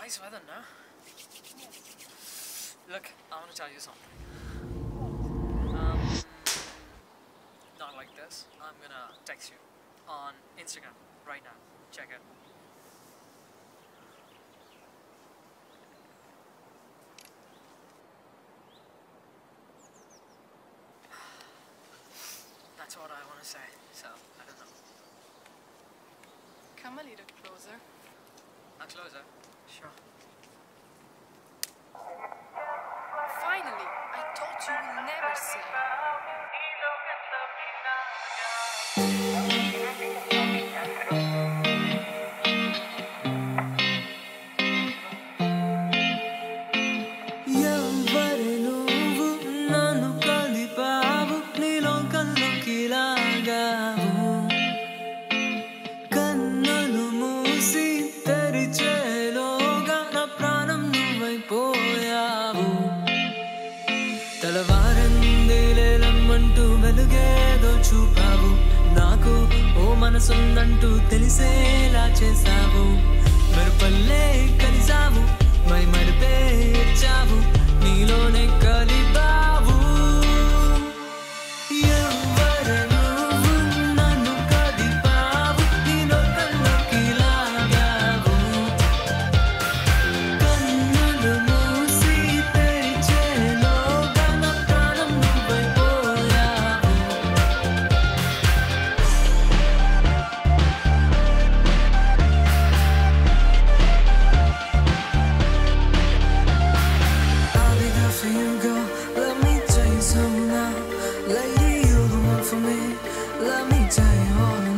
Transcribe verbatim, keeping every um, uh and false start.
nice weather, no? Look, I want to tell you something. Um, not like this. I'm gonna text you on Instagram right now. Check it. That's what I want to say, so I don't know. Come a little closer. Not closer? Sure. Finally! I thought you would never say. Evvare Nuvvu nanu kadipavu ni lokam loki laagavu Kannulu moosi teriche na pranam nuvaipoyavu Talavarandile lammantu velugedo chupavu Naku o manasundantu telisela chesavu Merpalle kalisavu mai marpe chavu nilone kadipavu Evvare nuvvu nanu kadipavu ni lokam loki laagavu Kannulu moosi teriche na pranam nuvaipoyavu I'll be there for you, girl. Let me tell you something now. Lady, you're the one for me. Let me tell you all